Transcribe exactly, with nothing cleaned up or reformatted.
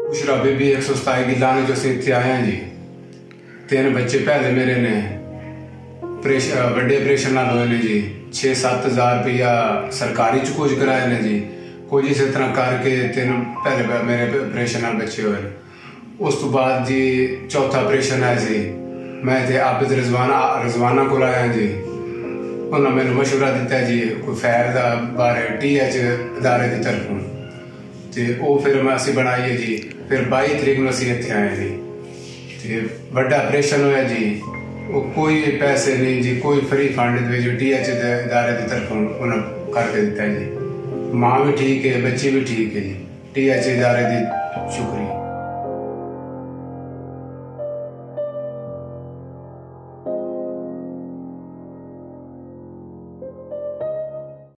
बुशरा बीबी एक सौ सताई की लाने जो से इतने आए हैं जी। तीन बच्चे पहले मेरे ने बड़े ऑपरेशन नाल होए ने जी। छे सत्त हजार रुपया सरकारी च कुछ कराए ने जी। कुछ इस तरह करके तीन पहले मेरे ऑपरेशन नाल बच्चे होए। उस तो बाद जी चौथा ऑपरेशन है जी। मैं थे आबिद रिजवाना रिजवाना को आया जी। उन्होंने मैंने मशवरा दिता जी कोई फैल का बारे टी एच इदारे की तरफों तो वो फिर मैं असी बनाई है जी। फिर बाई तरीक में असी इतने आए जी। तो बड़ा ऑपरेशन होया जी। वो कोई पैसे नहीं जी, कोई फ्री फंड जो टी एच इदारे की तरफों उन्हें करके दिता है जी। माँ भी ठीक है, बच्ची भी ठीक है जी। टी एच इदारे की शुक्रिया।